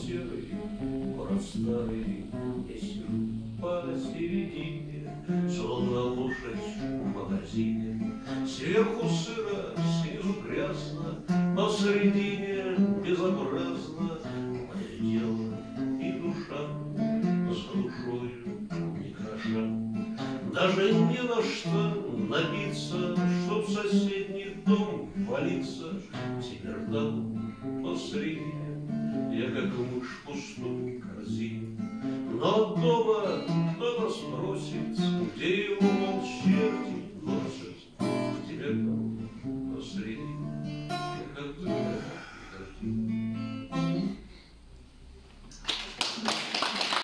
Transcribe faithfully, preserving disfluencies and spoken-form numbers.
серый, город старый, я сижу посередине, словно лошадь в магазине. Сверху сыро, снизу грязно, посередине безобразно. Мое дело и душа за душою не хороша. Даже не на что напиться, чтоб в соседний дом валиться. Тимирдал посредине, я как мышь в пустой корзине. Но дома кто-то спросит,